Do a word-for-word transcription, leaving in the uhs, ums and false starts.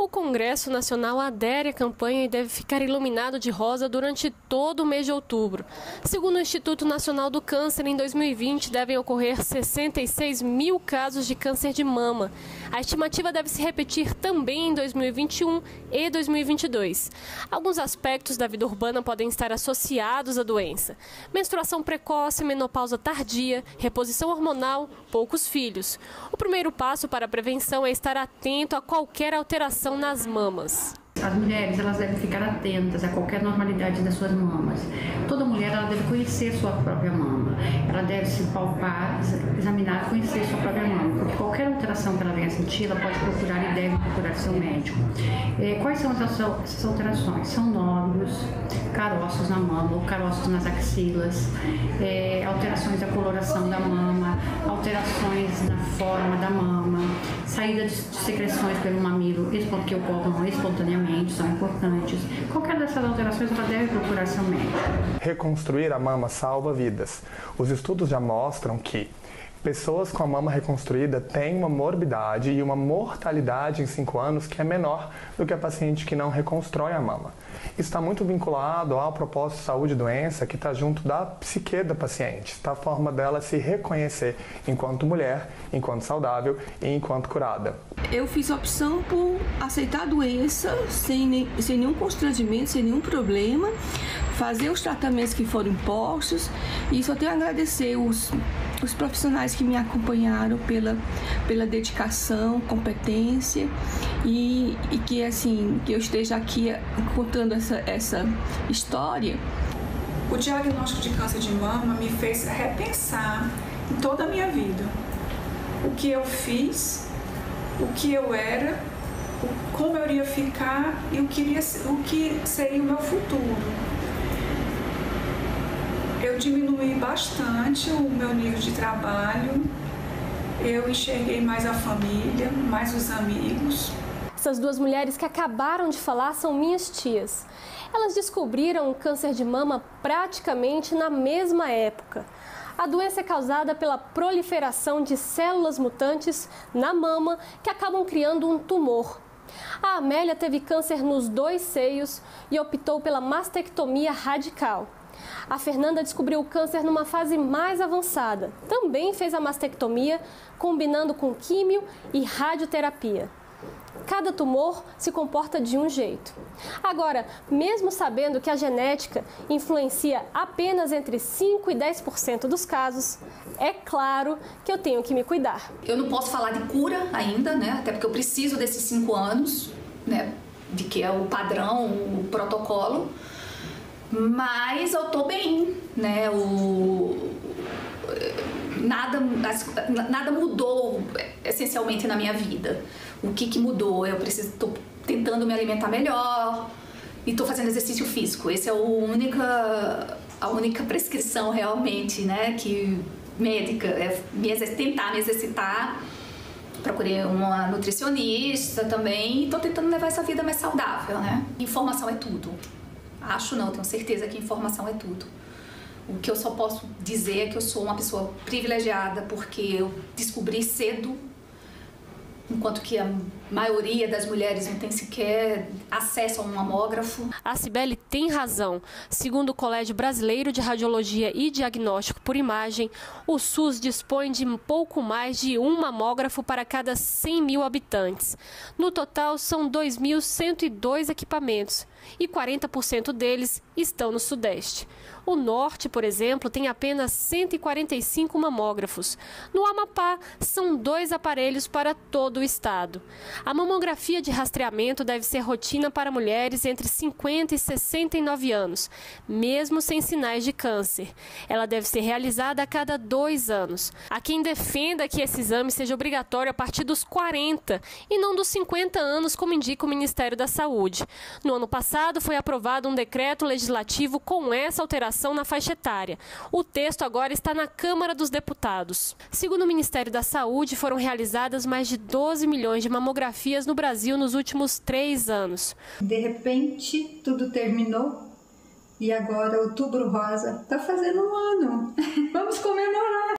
O Congresso Nacional adere à campanha e deve ficar iluminado de rosa durante todo o mês de outubro. Segundo o Instituto Nacional do Câncer, em dois mil e vinte devem ocorrer sessenta e seis mil casos de câncer de mama. A estimativa deve se repetir também em dois mil e vinte e um e dois mil e vinte e dois. Alguns aspectos da vida urbana podem estar associados à doença: menstruação precoce, menopausa tardia, reposição hormonal, poucos filhos. O primeiro passo para a prevenção é estar atento a qualquer alteração nas mamas. As mulheres, elas devem ficar atentas a qualquer normalidade das suas mamas. Toda mulher, ela deve conhecer sua própria mama. Ela deve se palpar, examinar, conhecer sua própria mama. Porque qualquer alteração que ela venha sentir, ela pode procurar e deve procurar seu médico. É, quais são essas, essas alterações? São nódulos, caroços na mama ou caroços nas axilas, é, alterações da coloração da mama, alterações na forma da mama, saída de secreções pelo mamilo que ocorram espontaneamente, são importantes. Qualquer dessas alterações ela deve procurar seu médico. Reconstruir a mama salva vidas. Os estudos já mostram que pessoas com a mama reconstruída têm uma morbidade e uma mortalidade em cinco anos que é menor do que a paciente que não reconstrói a mama. Isso está muito vinculado ao propósito de saúde e doença que está junto da psique da paciente, da forma dela se reconhecer enquanto mulher, enquanto saudável e enquanto curada. Eu fiz a opção por aceitar a doença sem, nem, sem nenhum constrangimento, sem nenhum problema, fazer os tratamentos que foram impostos e só tenho a agradecer os, os profissionais que me acompanharam pela, pela dedicação, competência e, e que assim, que eu esteja aqui contando essa, essa história. O diagnóstico de câncer de mama me fez repensar em toda a minha vida. O que eu fiz, o que eu era, como eu iria ficar e o que, iria, o que seria o meu futuro. Eu diminuí bastante o meu nível de trabalho, eu enxerguei mais a família, mais os amigos. Essas duas mulheres que acabaram de falar são minhas tias. Elas descobriram o câncer de mama praticamente na mesma época. A doença é causada pela proliferação de células mutantes na mama que acabam criando um tumor. A Amélia teve câncer nos dois seios e optou pela mastectomia radical. A Fernanda descobriu o câncer numa fase mais avançada. Também fez a mastectomia, combinando com químio e radioterapia. Cada tumor se comporta de um jeito. Agora, mesmo sabendo que a genética influencia apenas entre cinco e dez por cento dos casos, é claro que eu tenho que me cuidar. Eu não posso falar de cura ainda, né? Até porque eu preciso desses cinco anos, né? De que é o padrão, o protocolo. Mas eu tô bem, né? O... Nada, nada mudou essencialmente na minha vida. O que, que mudou? Eu preciso, tô tentando me alimentar melhor e tô fazendo exercício físico. Essa é a única, a única prescrição realmente, né? Que médica é me exercitar, tentar me exercitar. Procurei uma nutricionista também e tô tentando levar essa vida mais saudável, né? Informação é tudo. Acho não, tenho certeza que informação é tudo. O que eu só posso dizer é que eu sou uma pessoa privilegiada porque eu descobri cedo, enquanto que a maioria das mulheres não tem sequer acesso a um mamógrafo. A Cibele tem razão. Segundo o Colégio Brasileiro de Radiologia e Diagnóstico por Imagem, o SUS dispõe de um pouco mais de um mamógrafo para cada cem mil habitantes. No total, são dois mil cento e dois equipamentos e quarenta por cento deles estão no Sudeste. O Norte, por exemplo, tem apenas cento e quarenta e cinco mamógrafos. No Amapá, são dois aparelhos para todo o estado. A mamografia de rastreamento deve ser rotina para mulheres entre cinquenta e sessenta e nove anos, mesmo sem sinais de câncer. Ela deve ser realizada a cada dois anos. Há quem defenda que esse exame seja obrigatório a partir dos quarenta e não dos cinquenta anos, como indica o Ministério da Saúde. No ano passado, foi aprovado um decreto legislativo com essa alteração na faixa etária. O texto agora está na Câmara dos Deputados. Segundo o Ministério da Saúde, foram realizadas mais de doze milhões de mamografias no Brasil nos últimos três anos. De repente, tudo terminou e agora Outubro Rosa está fazendo um ano. Vamos comemorar!